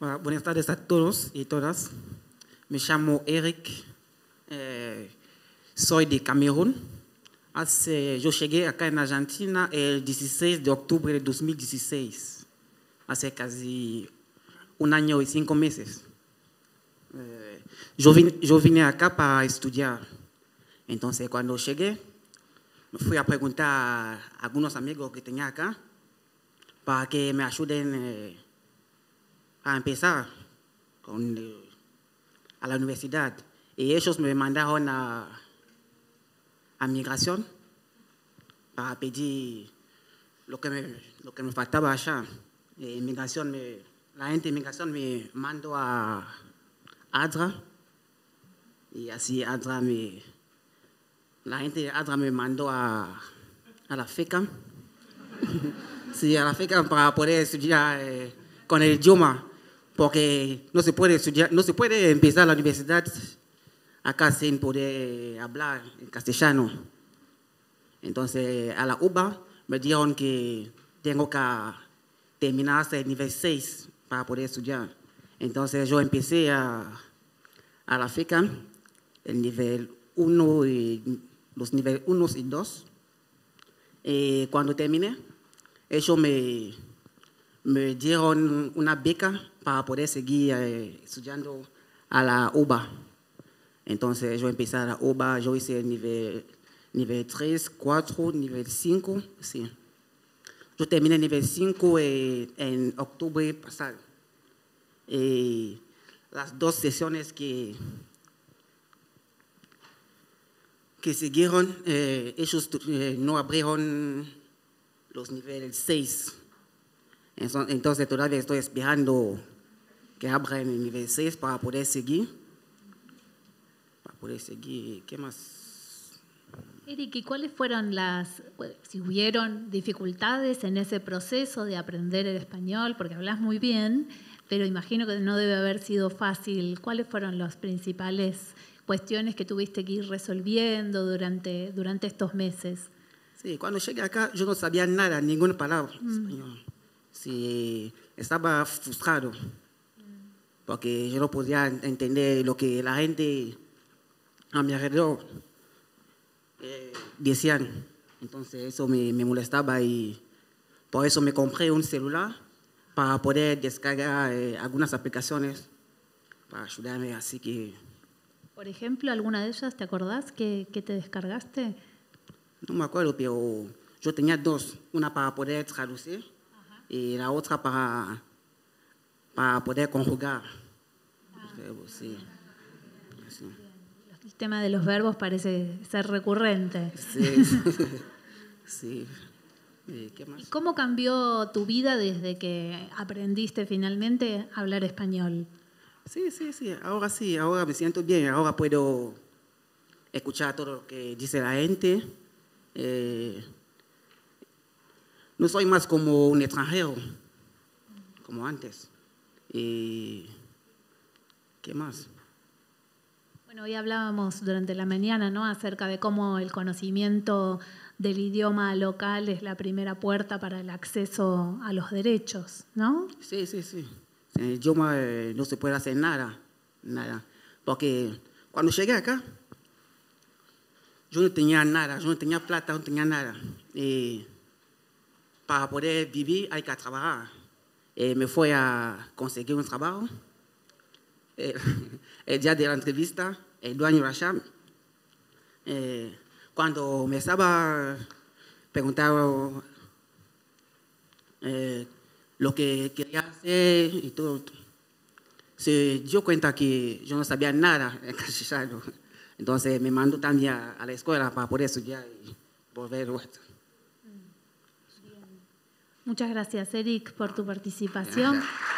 Buenas tardes a todos y todas. Me llamo Eric, soy de Camerún. Yo llegué acá en Argentina el 16 de octubre de 2016, hace casi 1 año y 5 meses. Yo vine acá para estudiar. Entonces, cuando llegué, me fui a preguntar a algunos amigos que tenía acá para que me ayuden a empezar a la universidad. Y ellos me mandaron a migración para pedir lo que me faltaba allá. La gente de migración me mandó a ADRA, y así la gente de ADRA me mandó a la FECAM. Sí, a la FECAM para poder estudiar con el idioma, porque no se puede estudiar, no se puede empezar la universidad acá sin poder hablar en castellano. Entonces, a la UBA me dijeron que tengo que terminar hasta el nivel 6 para poder estudiar. Entonces, yo empecé a la FECAM, el nivel 1 y los niveles 1 y 2. Cuando terminé, ellos me dieron una beca para poder seguir estudiando a la UBA. Entonces, yo empecé a la UBA, yo hice el nivel 3, 4, nivel 5, sí. Yo terminé el nivel 5 en octubre pasado. Las 2 sesiones que siguieron, ellos no abrieron los niveles 6. Entonces, todavía estoy esperando que abran el nivel 6 para poder seguir. ¿Qué más? Eric, ¿y cuáles fueron si hubieron dificultades en ese proceso de aprender el español? Porque hablas muy bien, pero imagino que no debe haber sido fácil. ¿Cuáles fueron las principales cuestiones que tuviste que ir resolviendo durante estos meses? Sí, cuando llegué acá yo no sabía nada, ninguna palabra español. Sí, estaba frustrado porque yo no podía entender lo que la gente a mi alrededor decían. Entonces eso me molestaba, y por eso me compré un celular para poder descargar algunas aplicaciones para ayudarme. Así que... Por ejemplo, ¿alguna de ellas te acordás que te descargaste? No me acuerdo, pero yo tenía 2. Una para poder traducir, y la otra para poder conjugar. Sí. Sí. El tema de los verbos parece ser recurrente. Sí. Sí. ¿Qué más? ¿Cómo cambió tu vida desde que aprendiste finalmente a hablar español? Sí. Ahora me siento bien. Ahora puedo escuchar todo lo que dice la gente. No soy más como un extranjero, como antes. ¿Qué más? Bueno, hoy hablábamos durante la mañana, ¿no?, acerca de cómo el conocimiento del idioma local es la primera puerta para el acceso a los derechos, ¿no? Sí. En el idioma no se puede hacer nada. Porque cuando llegué acá, yo no tenía nada, yo no tenía plata, no tenía nada. Para poder vivir hay que trabajar. Me fui a conseguir un trabajo. El día de la entrevista, el dueño Rasham, cuando me estaba preguntando lo que quería hacer y todo, se dio cuenta que yo no sabía nada en castellano. Entonces me mandó también a la escuela para poder estudiar y volver. Muchas gracias, Eric, por tu participación.